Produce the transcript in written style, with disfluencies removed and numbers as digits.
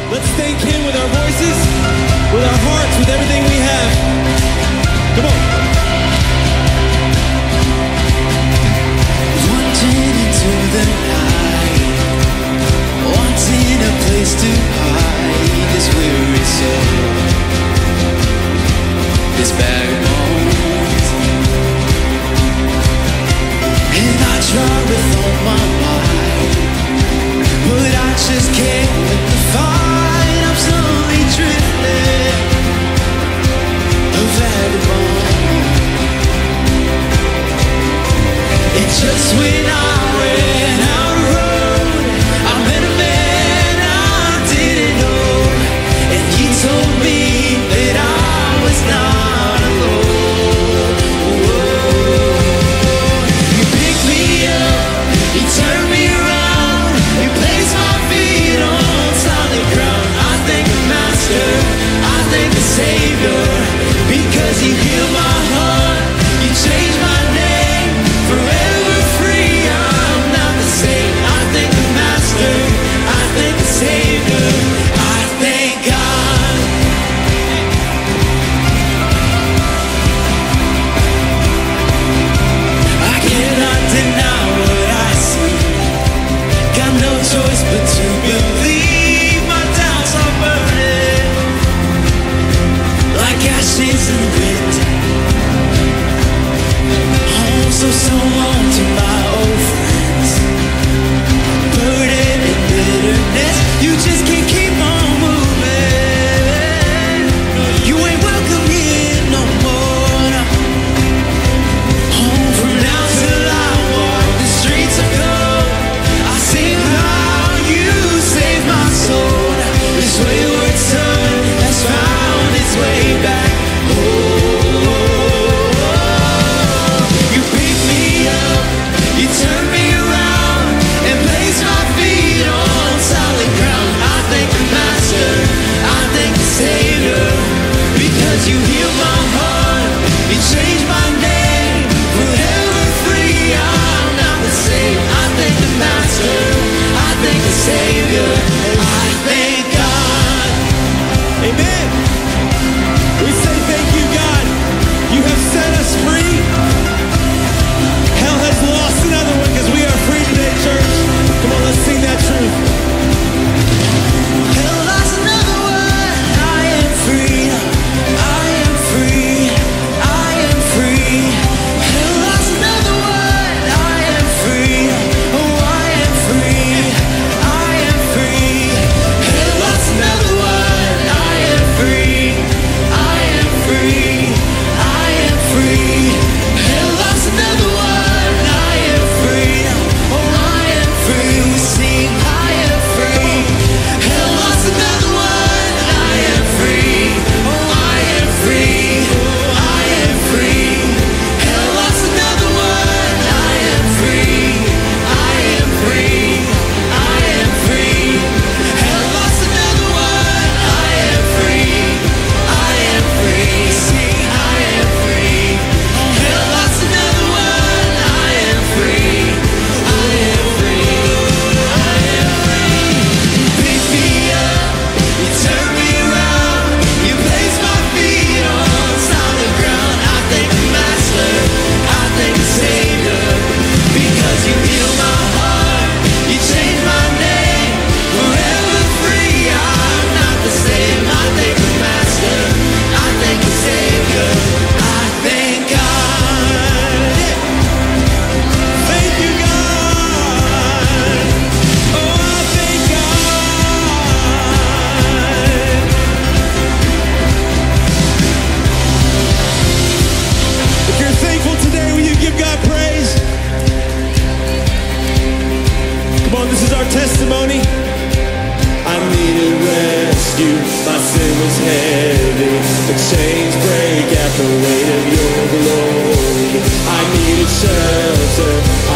Let's thank him with our voices, with our hearts, with everything we have. Come on. Wanting into the night, wanting a place to hide this weary soul, this bag of bones. And I try with all my might, but I just can't win the fight. I'm slowly drifting, a vagabond. It just when I ran out of road, I met a man I didn't know, and he told me that I was not alone. Whoa. You picked me up, you turned me around, you placed my feet on solid ground. I thank the Master, I thank the Savior, because you healed my heart, you changed my name, forever free. I'm not the same. I thank the Master, I thank the Savior, I thank God. I cannot deny what I see. Got no choice but to believe. My doubts are burning like ashes in the wind. So on to my old friends, burden and bitterness, you just can't keep on moving. You ain't welcome here no more. Home from now till I walk the streets of gold. I sing how you saved my soul. This wayward son has found its way back home. You turn me around and place my feet on solid ground. I thank the Master, I thank the Savior, because you healed my heart, you changed my name, forever free. I'm not the same. I thank the Master, I thank the Savior, I thank God. Amen. We say thank you, God. You have set us free. Hell has lost another one because we are free today, church. Come on, let's sing that truth. Hell lost another one. I am free. I am free. I am free. Hell lost another one. I am free. Oh, I am free. I am free. Hell lost another one. I am free. I am free. I am free. Hell lost another one. Testimony. I needed rescue, my sin was heavy, the chains break at the weight of your glory. I needed shelter,